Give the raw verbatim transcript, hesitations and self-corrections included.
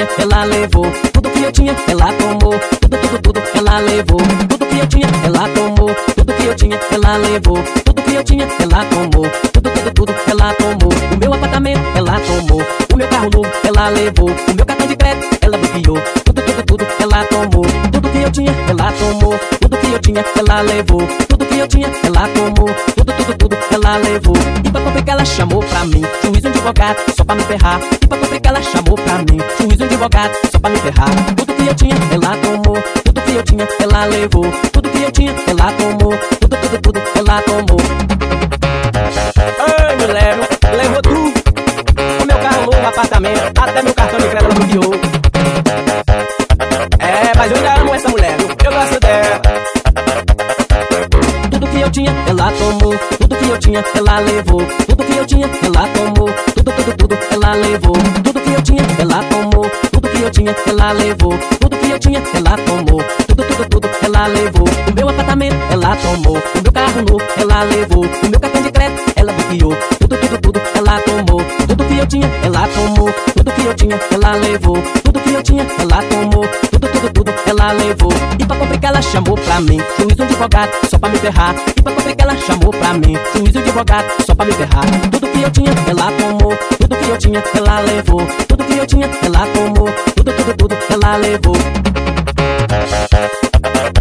tinha, ela levou. Tudo que eu tinha, ela tomou. Tudo, tudo, tudo, ela levou. Tudo que eu tinha, ela tomou. Tudo que eu tinha, ela levou. Tudo que eu tinha, ela tomou. Tudo, tudo, tudo, ela tomou. O meu apartamento, ela tomou. O meu carro novo, ela levou. O meu cartão de crédito, ela bloqueou. Tudo, tudo, tudo, ela tomou. Tudo que eu tinha, ela tomou. Tudo que eu tinha, ela levou. Tudo que eu tinha, ela tomou. Tudo, tudo, tudo, ela levou. E pra complicar, ela chamou pra mim juiz e um advogado, só pra me ferrar. E pra complicar, ela chamou pra mim juiz e um advogado, só pra me ferrar. Tudo que eu tinha, ela tomou. Tudo que eu tinha, ela levou. Tudo que eu tinha, ela tomou. Tudo, tudo, tudo, ela tomou. Ai, me leva, levou tudo. O meu carro novo, apartamento, até meu cartão de crédito ela bloqueou. É, mas eu ainda amo essa mulher, viu? Eu gosto dela. Tudo que eu tinha, ela tomou. Tudo que eu tinha, ela levou. Tudo que eu tinha, ela tomou. Tudo, tudo, tudo, ela levou. Tudo que eu tinha, ela tomou. Tudo que eu tinha, ela levou. Tudo que eu tinha, ela tomou. Tudo, tudo, tudo, ela levou. O meu apartamento, ela tomou. O meu carro novo, ela levou. O meu cartão de crédito, ela bloqueou. Tudo, tudo, tudo, ela tomou. Tudo que eu tinha, ela tomou. Tudo que eu tinha, ela levou. Tudo que eu tinha, ela tomou. Tudo, tudo, tudo, ela levou. E pra complicar, ela chamou pra mim juiz e um advogado, só pra me ferrar. E pra complicar, ela chamou pra mim juiz e um advogado, só pra me ferrar. Tudo que eu tinha, ela tomou. Tudo que eu tinha, ela levou. Tudo que eu tinha, ela tomou. Tudo, tudo, tudo, ela levou.